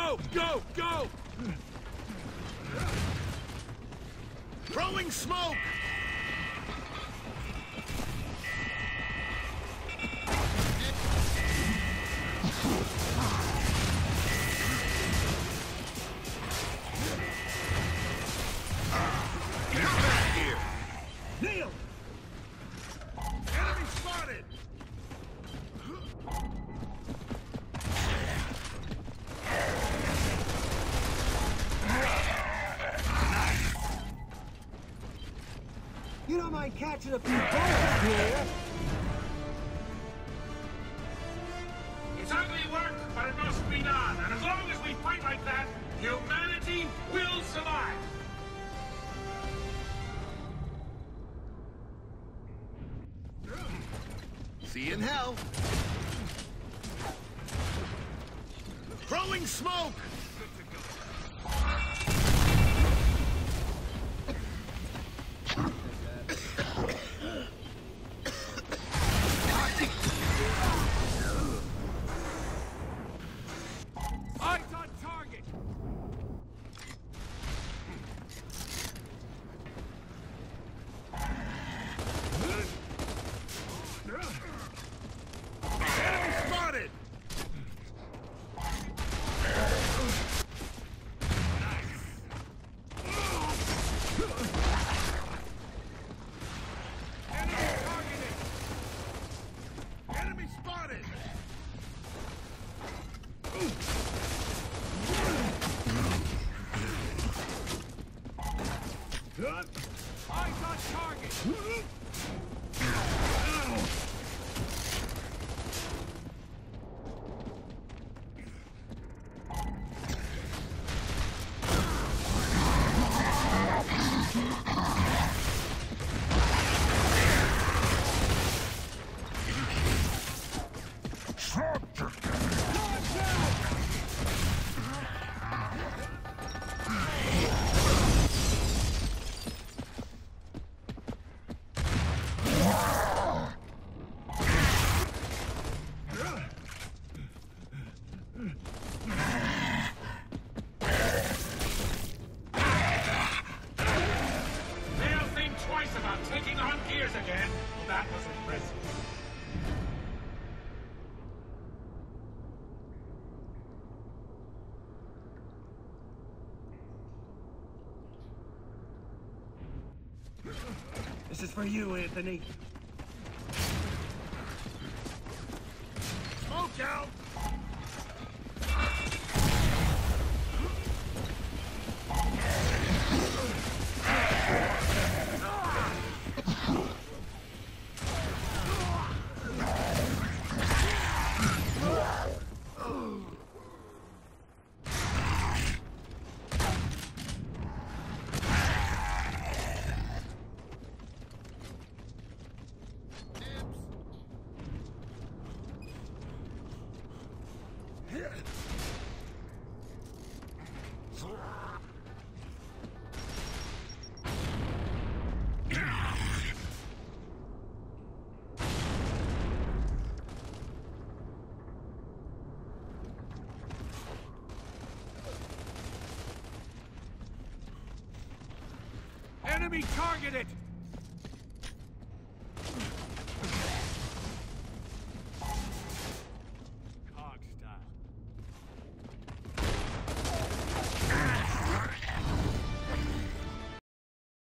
Go! Go! Go! Throwing smoke! Get back here! Kneel! Enemy spotted! You don't mind catching a few bullets here? It's ugly work, but it must be done. And as long as we fight like that, humanity will survive. See you in hell! Throwing smoke! Eyes on target! Enemy spotted! Enemy targeted! Enemy spotted! Eyes on target! They'll think twice about taking on gears again. That was impressive. This is for you, Anthony. Smoke out! Enemy targeted!